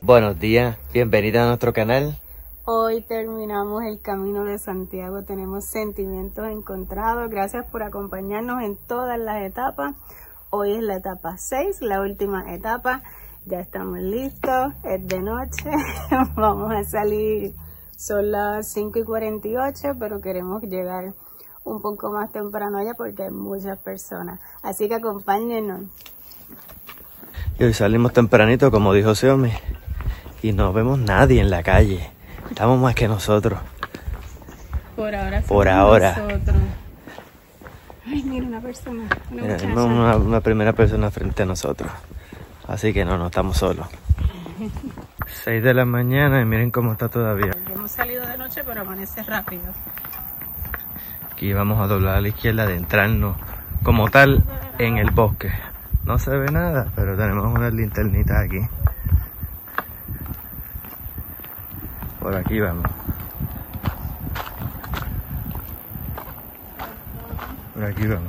Buenos días, bienvenida a nuestro canal. Hoy terminamos el Camino de Santiago, tenemos sentimientos encontrados. Gracias por acompañarnos en todas las etapas. Hoy es la etapa 6, la última etapa. Ya estamos listos, es de noche, vamos a salir, son las 5:48, pero queremos llegar un poco más temprano allá porque hay muchas personas. Así que acompáñenos. Y hoy salimos tempranito, como dijo Xiaomi, y no vemos nadie en la calle. Estamos más que nosotros. Por ahora. Nosotros. Ay, mira una persona, una primera persona frente a nosotros. Así que no estamos solos. 6 de la mañana y miren cómo está todavía. Hemos salido de noche, pero amanece rápido. Aquí vamos a doblar a la izquierda, adentrarnos como tal en el bosque. No se ve nada, pero tenemos unas linternitas aquí. Por aquí vamos. Por aquí vamos.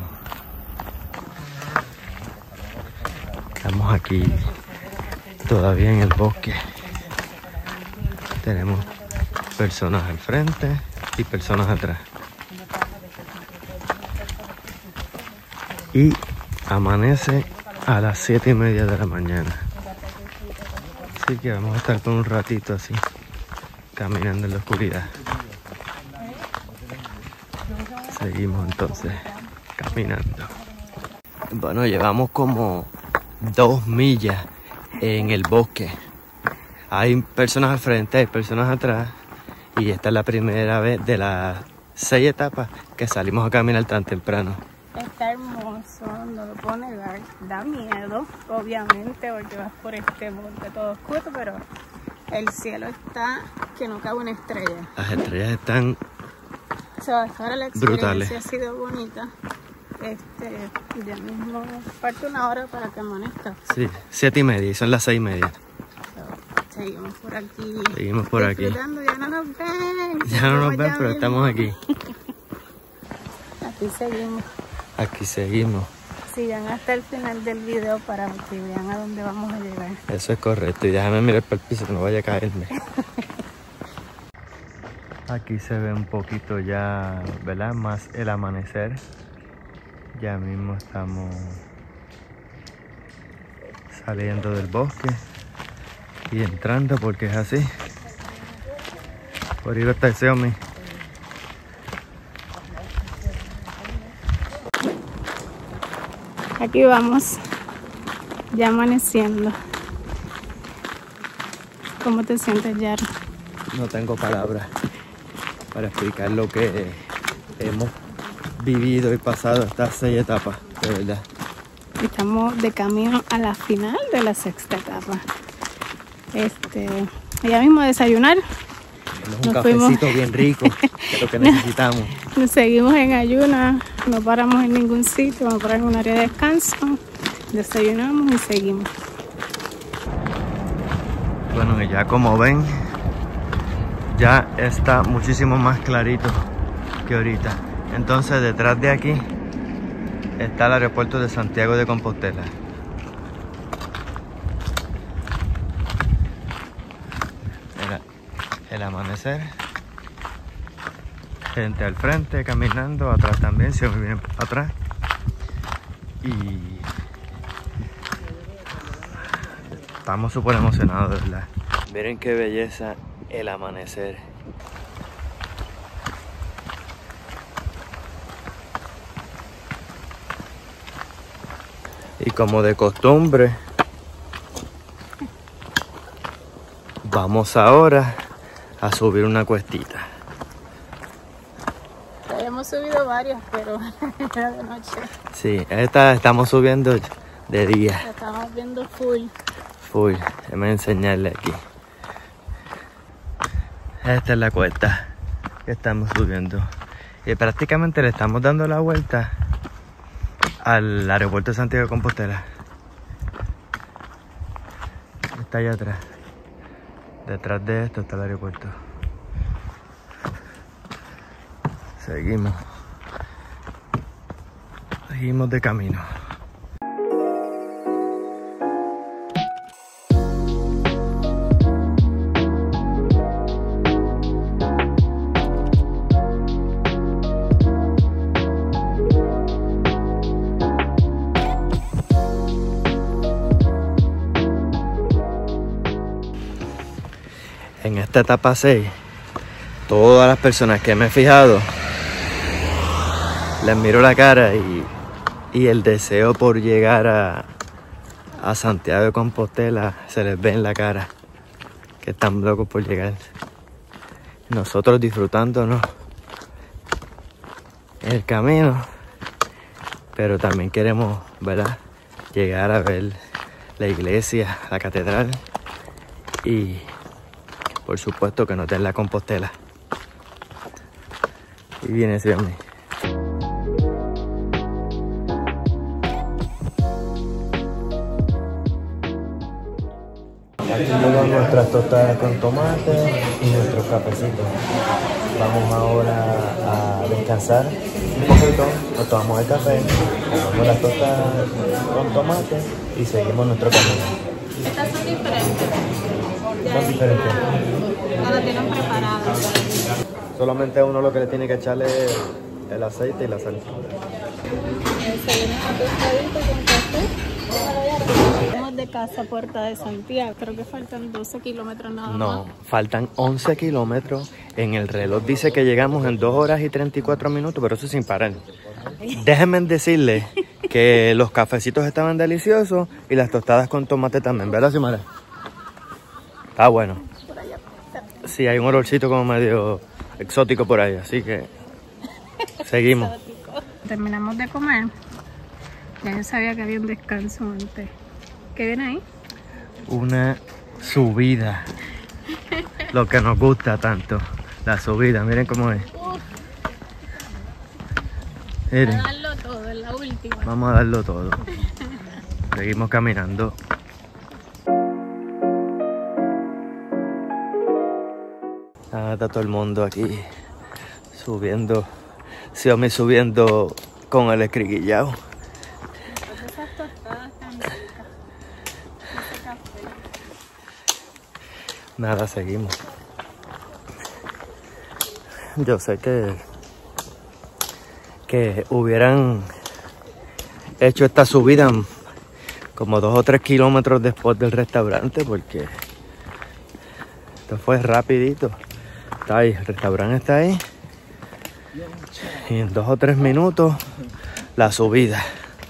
Estamos aquí todavía en el bosque. Tenemos personas al frente y personas atrás. Y amanece a las 7:30 de la mañana. Así que vamos a estar por un ratito así, caminando en la oscuridad. Seguimos entonces caminando. Bueno, llevamos como 2 millas en el bosque. Hay personas al frente, hay personas atrás. Y esta es la primera vez de las 6 etapas que salimos a caminar tan temprano. Está hermoso, no lo puedo negar. Da miedo, obviamente, porque vas por este monte todo oscuro, pero el cielo está que no cabe una estrella. Las estrellas están Ahora la experiencia brutales. Ha sido bonita. Ya mismo falta una hora para que amanezca. Sí, 7:30 y son las 6:30. Seguimos por aquí. Seguimos por aquí. Ya no nos ven. Ya no nos ven, pero estamos aquí. Aquí seguimos. Aquí seguimos. Sigan hasta el final del video para que vean a dónde vamos a llegar. Eso es correcto. Y déjame mirar para el piso que no vaya a caerme. Aquí se ve un poquito ya, ¿verdad? Más el amanecer. Ya mismo estamos saliendo del bosque y entrando porque es así. Por ahí está el Xiaomi. Aquí vamos, ya amaneciendo. ¿Cómo te sientes, Yara? No tengo palabras para explicar lo que hemos vivido y pasado estas 6 etapas, de verdad. Estamos de camino a la final de la 6ª etapa. Ya mismo a desayunar. Un cafecito bien rico, que es lo que necesitamos. Nos seguimos en ayuna, no paramos en ningún sitio, vamos a parar en un área de descanso, desayunamos y seguimos. Bueno, y ya como ven, ya está muchísimo más clarito que ahorita. Entonces detrás de aquí está el aeropuerto de Santiago de Compostela. El amanecer. Gente al frente caminando, atrás también, si me vienen atrás. Y estamos súper emocionados, de verdad. Miren qué belleza el amanecer. Y como de costumbre, vamos ahora a subir una cuestita. Hemos subido varias, pero era de noche. Sí, esta estamos subiendo de día. La estamos viendo full. Full, déjame enseñarle aquí. Esta es la cuesta que estamos subiendo. Y prácticamente le estamos dando la vuelta al aeropuerto de Santiago de Compostela. Está allá atrás. Detrás de esto está el aeropuerto. Seguimos. Seguimos de camino. esta etapa 6, todas las personas que me he fijado, les miro la cara y el deseo por llegar a Santiago de Compostela se les ve en la cara, que están locos por llegar. Nosotros disfrutándonos el camino, pero también queremos, ¿verdad?, llegar a ver la iglesia, la catedral y por supuesto que nos den la Compostela. Y viene ese hombre. Aquí llegan nuestras tostadas con tomate y nuestros cafecitos. Vamos ahora a descansar un poquito, nos tomamos el café, comemos las tostadas con tomate y seguimos nuestro camino. Estas son diferentes. Son diferentes. No las tienen preparadas. Solamente uno lo que le tiene que echarle es el aceite y la sal. Desayunamos tostadito con café. Estamos de casa a Puerta de Santiago. Creo que faltan 12 kilómetros nada más. No, faltan 11 kilómetros. En el reloj dice que llegamos en 2 horas y 34 minutos, pero eso sin parar. Déjenme decirles que los cafecitos estaban deliciosos y las tostadas con tomate también, ¿verdad, Xiomara? Está bueno. Sí, hay un olorcito como medio exótico por ahí, así que seguimos. Terminamos de comer. Ya yo sabía que había un descanso antes. ¿Qué viene ahí? Una subida. Lo que nos gusta tanto. La subida, miren cómo es. Miren. Vamos a darlo todo, es la última. Vamos a darlo todo. Seguimos caminando. Está todo el mundo aquí subiendo. Xiaomi subiendo con el escriguillao. Esas tostadas tan ricas. Ese café. Nada, seguimos. Yo sé que hubieran hecho esta subida como 2 o 3 kilómetros después del restaurante, porque esto fue rapidito. Está ahí, el restaurante está ahí. Y en 2 o 3 minutos la subida.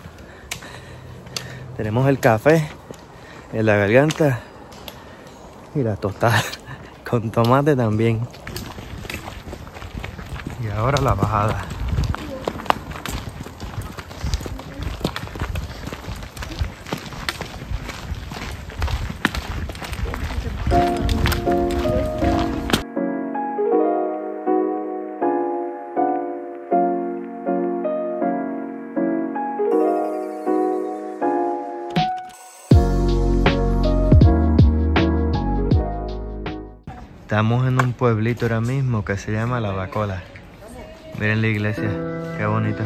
Tenemos el café en la garganta y la tostada con tomate también. Y ahora la bajada. Estamos en un pueblito ahora mismo que se llama Lavacola. Miren la iglesia, qué bonita.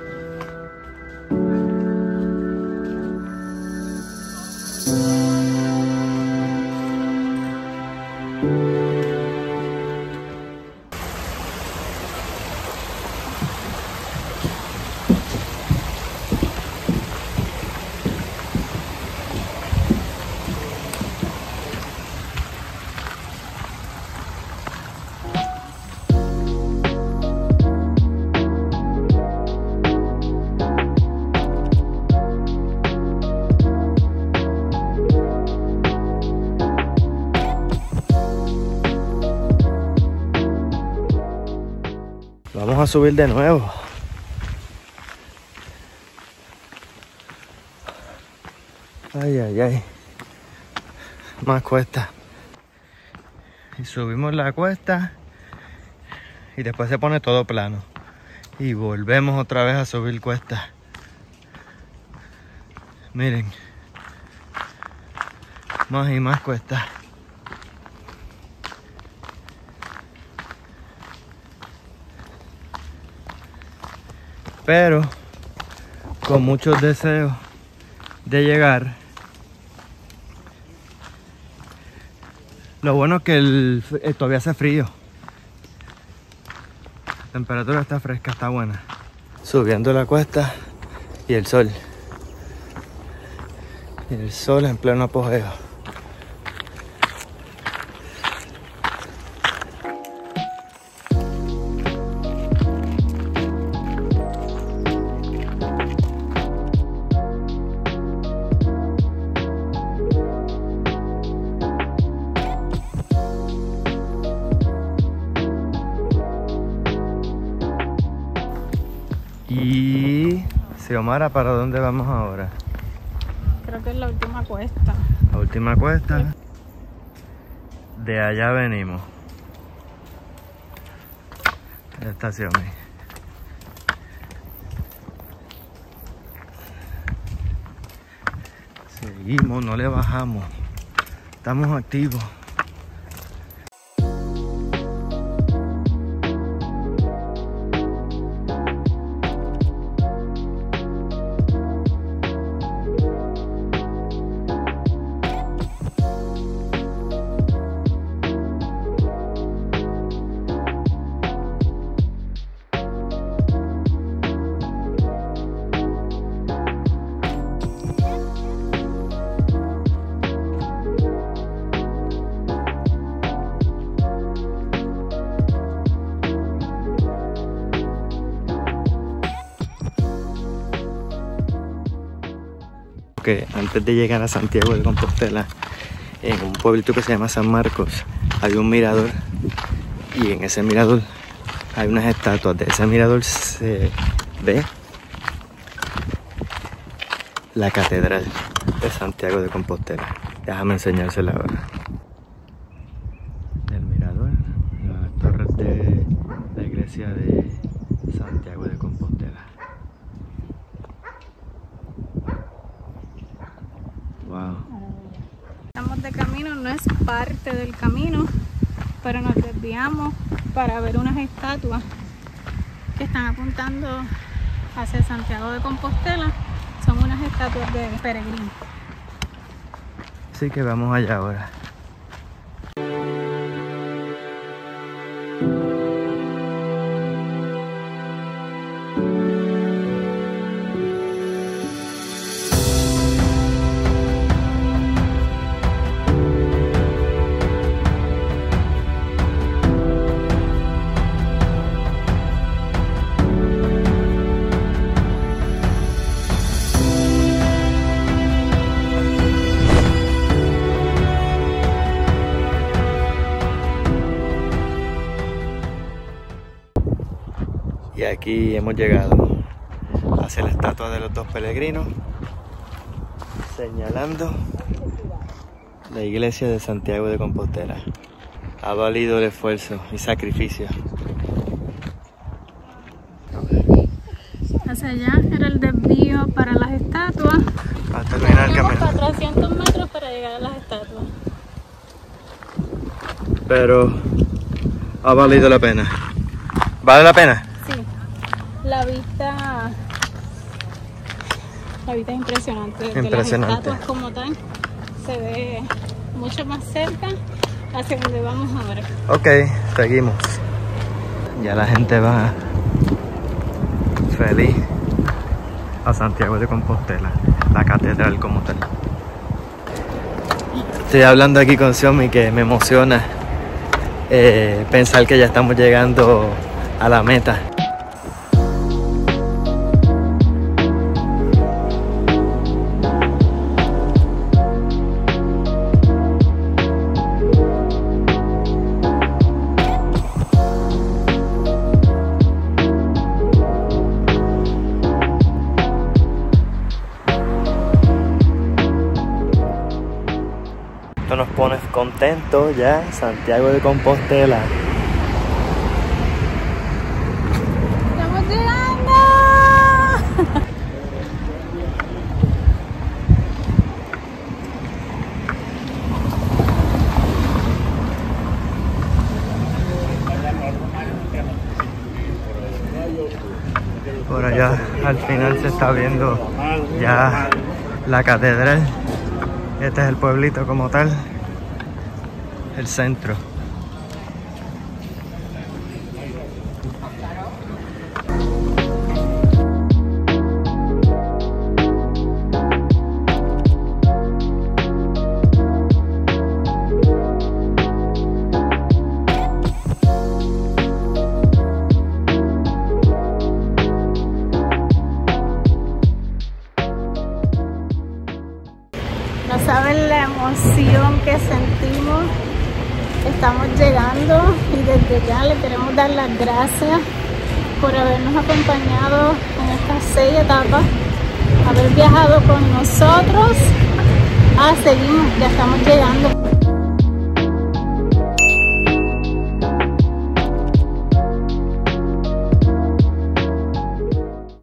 Vamos a subir de nuevo. Ay, ay, ay. Más cuesta. Y subimos la cuesta y después se pone todo plano. Y volvemos otra vez a subir cuesta. Miren. Más y más cuesta. Pero con muchos deseos de llegar. Lo bueno es que todavía hace frío. La temperatura está fresca, está buena. Subiendo la cuesta y el sol. Y el sol en pleno apogeo. Xiomara, ¿para dónde vamos ahora? Creo que es la última cuesta. La última cuesta. De allá venimos. Estación. Seguimos, no le bajamos. Estamos activos. Que antes de llegar a Santiago de Compostela, en un pueblito que se llama San Marcos, hay un mirador, y en ese mirador hay unas estatuas. De ese mirador se ve la catedral de Santiago de Compostela. Déjame enseñársela ahora. El mirador, las torres de la iglesia de Santiago de Compostela. Wow. Estamos de camino, no es parte del camino, pero nos desviamos para ver unas estatuas que están apuntando hacia Santiago de Compostela. Son unas estatuas de peregrinos. Así que vamos allá ahora. Y aquí hemos llegado hacia la estatua de los dos peregrinos, señalando la iglesia de Santiago de Compostela. Ha valido el esfuerzo y sacrificio. Hacia allá era el desvío para las estatuas. Para terminar el camino. 400 metros para llegar a las estatuas. Pero ha valido la pena. ¿Vale la pena? La vista es impresionante. Desde impresionante. Las estatuas como tal se ve mucho más cerca hacia donde vamos ahora. Ok, seguimos. Ya la gente va feliz a Santiago de Compostela, la catedral como tal. Estoy hablando aquí con Xiomi, que me emociona pensar que ya estamos llegando a la meta. Esto nos pone contentos ya, Santiago de Compostela. ¡Estamos llegando! Por allá al final se está viendo ya la catedral. Este es el pueblito como tal, el centro. No saben la emoción que sentimos. Estamos llegando y desde ya le queremos dar las gracias por habernos acompañado en estas 6 etapas, haber viajado con nosotros. Seguimos, ya estamos llegando.